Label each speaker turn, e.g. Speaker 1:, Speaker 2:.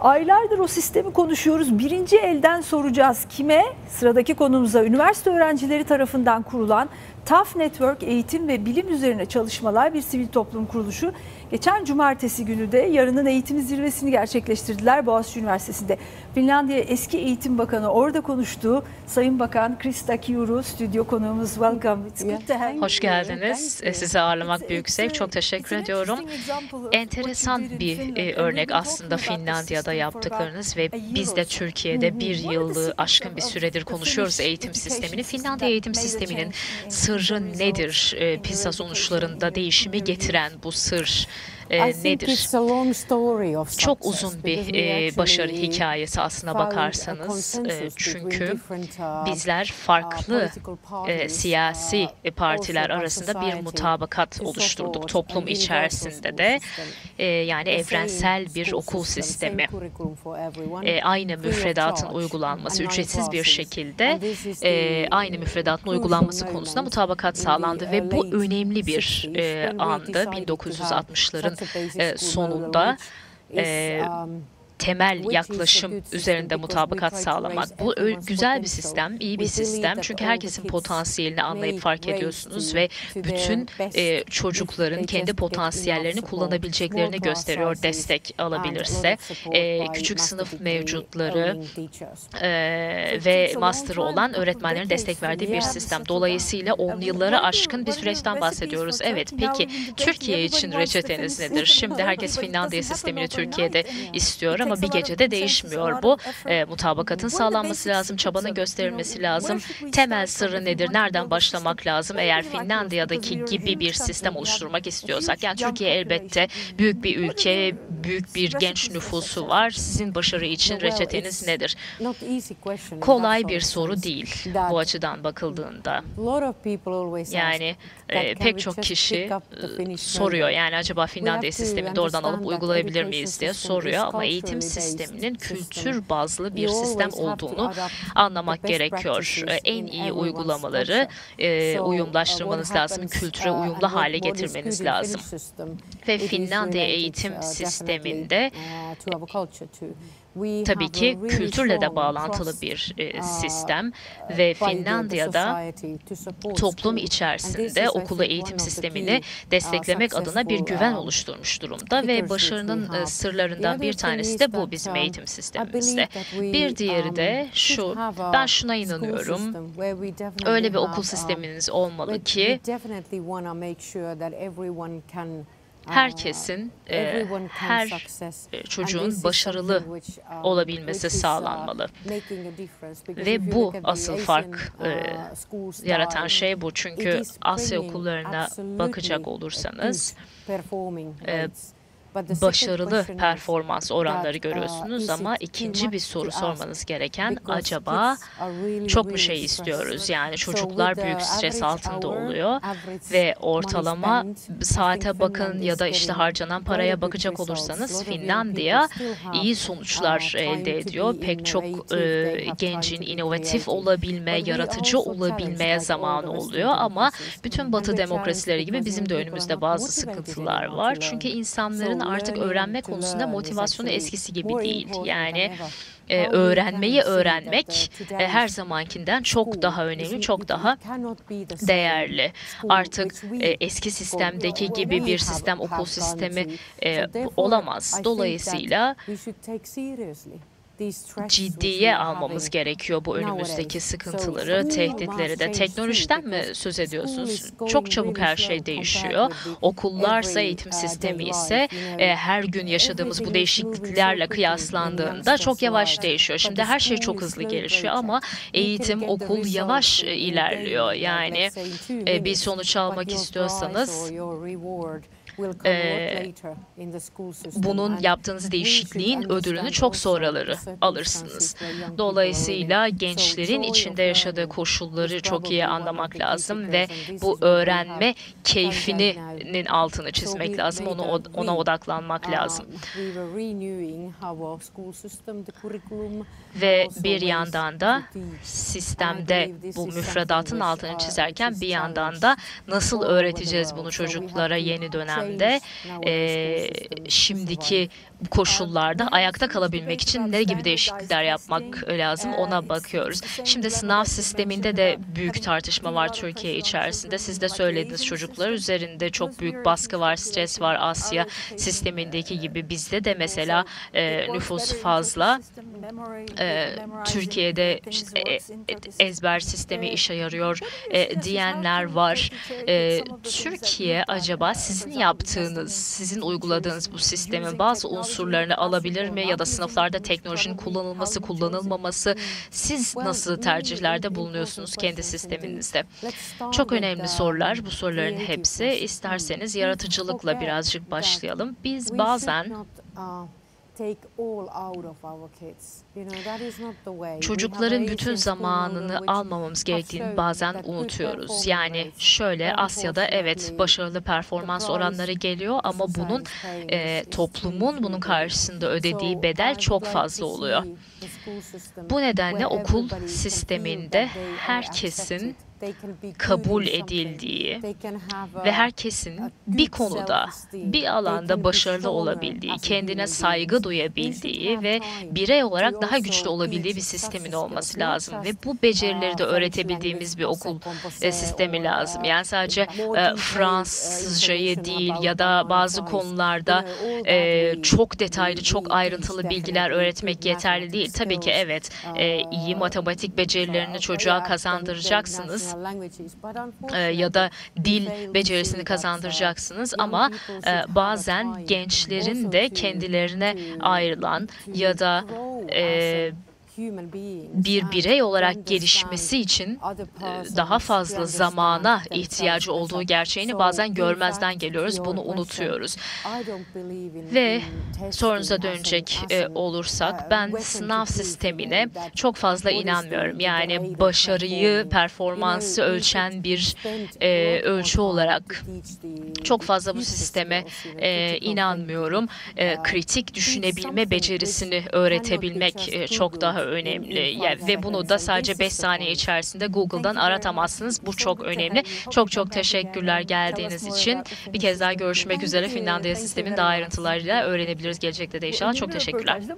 Speaker 1: Aylardır o sistemi konuşuyoruz. Birinci elden soracağız. Kime? Sıradaki konumuza üniversite öğrencileri tarafından kurulan TAF Network eğitim ve bilim üzerine çalışmalar bir sivil toplum kuruluşu. Geçen cumartesi günü de yarının eğitimi zirvesini gerçekleştirdiler Boğaziçi Üniversitesi'nde. Finlandiya eski eğitim bakanı orada konuştu. Sayın Bakan Krista Kiuru stüdyo konuğumuz. Welcome.
Speaker 2: Hoş geldiniz. Sizi ağırlamak büyük zevk. Çok teşekkür ediyorum. Enteresan bir örnek aslında Finlandiya'da yaptıklarınız ve biz de Türkiye'de bir yılı aşkın bir süredir konuşuyoruz eğitim sistemini. Finlandiya eğitim sisteminin sırrı nedir? PISA sonuçlarında değişimi getiren bu sır nedir? Çok uzun bir başarı hikayesi aslına bakarsanız. Çünkü bizler farklı siyasi partiler arasında bir mutabakat oluşturduk toplum içerisinde de. Yani evrensel bir okul sistemi, aynı müfredatın uygulanması, ücretsiz bir şekilde aynı müfredatın uygulanması konusunda mutabakat sağlandı ve bu önemli bir andı 1960'ların sonunda. Temel yaklaşım üzerinde mutabakat sağlamak. Bu güzel bir sistem, iyi bir sistem. Çünkü herkesin potansiyelini anlayıp fark ediyorsunuz ve bütün çocukların kendi potansiyellerini kullanabileceklerini gösteriyor destek alabilirse. Küçük sınıf mevcutları ve master'ı olan öğretmenlerin destek verdiği bir sistem. Dolayısıyla 10 yılları aşkın bir süreçten bahsediyoruz. Evet, peki Türkiye için reçeteniz nedir? Şimdi herkes Finlandiya sistemini Türkiye'de istiyor ama bir gecede değişmiyor bu. Mutabakatın sağlanması lazım, çabanın gösterilmesi lazım. Temel sırrı nedir? Nereden başlamak lazım? Eğer Finlandiya'daki gibi bir sistem oluşturmak istiyorsak. Yani Türkiye elbette büyük bir ülke, büyük bir genç nüfusu var. Sizin başarı için reçeteniz nedir? Kolay bir soru değil bu açıdan bakıldığında. Yani pek çok kişi soruyor. Yani acaba Finlandiya sistemini doğrudan alıp uygulayabilir miyiz diye soruyor ama eğitim sisteminin kültür bazlı bir sistem olduğunu anlamak gerekiyor. En iyi uygulamaları uyumlaştırmanız lazım, kültüre uyumlu hale getirmeniz lazım. Ve Finlandiya eğitim sisteminde tabii ki kültürle de bağlantılı bir sistem ve Finlandiya'da toplum içerisinde okulu eğitim sistemini desteklemek adına bir güven oluşturmuş durumda ve başarının sırlarından bir tanesi de bu bizim eğitim sistemimizde. Bir diğeri de şu, ben şuna inanıyorum, öyle bir okul sisteminiz olmalı ki herkesin, her çocuğun başarılı olabilmesi sağlanmalı. Ve bu asıl fark yaratan şey bu. Çünkü Asya okullarına bakacak olursanız başarılı performans oranları görüyorsunuz ama ikinci bir soru sormanız gereken acaba çok mu şey istiyoruz? Yani çocuklar büyük stres altında oluyor ve ortalama saate bakın ya da işte harcanan paraya bakacak olursanız Finlandiya iyi sonuçlar elde ediyor. Pek çok gencin inovatif olabilme, yaratıcı olabilmeye zamanı oluyor ama bütün Batı demokrasileri gibi bizim de önümüzde bazı sıkıntılar var. Çünkü insanların artık öğrenme konusunda motivasyonu eskisi gibi değil. Yani öğrenmeyi öğrenmek her zamankinden çok daha önemli, çok daha değerli. Artık eski sistemdeki gibi bir sistem, okul sistemi olamaz. Dolayısıyla ciddiye almamız gerekiyor bu önümüzdeki sıkıntıları, tehditleri de. Teknolojiden mi söz ediyorsunuz? Çok çabuk her şey değişiyor. Okullarsa, eğitim sistemi ise her gün yaşadığımız bu değişikliklerle kıyaslandığında çok yavaş değişiyor. Şimdi her şey çok hızlı gelişiyor ama eğitim, okul yavaş ilerliyor. Yani bir sonuç almak istiyorsanız bunun yaptığınız değişikliğin ödülünü çok sonraları alırsınız. Dolayısıyla gençlerin içinde yaşadığı koşulları çok iyi anlamak lazım ve bu öğrenme keyfinin altını çizmek lazım, ona odaklanmak lazım. Ve bir yandan da sistemde bu müfredatın altını çizerken bir yandan da nasıl öğreteceğiz bunu çocuklara yeni dönem sistemde şimdiki koşullarda ayakta kalabilmek için ne gibi değişiklikler yapmak lazım ona bakıyoruz. Şimdi sınav sisteminde de büyük tartışma var Türkiye içerisinde. Siz de söylediniz, çocuklar üzerinde çok büyük baskı var, stres var. Asya sistemindeki gibi bizde de mesela nüfus fazla. Türkiye'de ezber sistemi işe yarıyor diyenler var. Türkiye acaba sizin yaptığınız, sizin uyguladığınız bu sistemin bazı unsurlarını alabilir mi? Ya da sınıflarda teknolojinin kullanılması, kullanılmaması, siz nasıl tercihlerde bulunuyorsunuz kendi sisteminizde? Çok önemli sorular, bu soruların hepsi. İsterseniz yaratıcılıkla birazcık başlayalım. Biz bazen çocukların bütün zamanını almamamız gerektiğini bazen unutuyoruz. Yani şöyle, Asya'da evet başarılı performans oranları geliyor ama bunun toplumun bunun karşısında ödediği bedel çok fazla oluyor. Bu nedenle okul sisteminde herkesin kabul edildiği ve herkesin bir konuda, bir alanda başarılı olabildiği, kendine saygı duyabildiği ve birey olarak daha güçlü olabildiği bir sistemin olması lazım. Ve bu becerileri de öğretebildiğimiz bir okul sistemi lazım. Yani sadece Fransızcayı değil ya da bazı konularda çok detaylı, çok ayrıntılı bilgiler öğretmek yeterli değil. Tabii ki evet, iyi matematik becerilerini çocuğa kazandıracaksınız. Ya da dil becerisini kazandıracaksınız ama bazen gençlerin de kendilerine ayrılan ya da bir birey olarak gelişmesi için daha fazla zamana ihtiyacı olduğu gerçeğini bazen görmezden geliyoruz, bunu unutuyoruz. Ve sorunuza dönecek olursak, ben sınav sistemine çok fazla inanmıyorum. Yani başarıyı, performansı ölçen bir ölçü olarak çok fazla bu sisteme inanmıyorum. Kritik düşünebilme becerisini öğretebilmek çok daha önemli. Ve bunu da sadece 5 saniye içerisinde Google'dan aratamazsınız. Bu çok önemli. Çok çok teşekkürler geldiğiniz için. Bir kez daha görüşmek üzere. Finlandiya sisteminin daha ayrıntılarıyla öğrenebiliriz gelecekte de inşallah. Çok teşekkürler.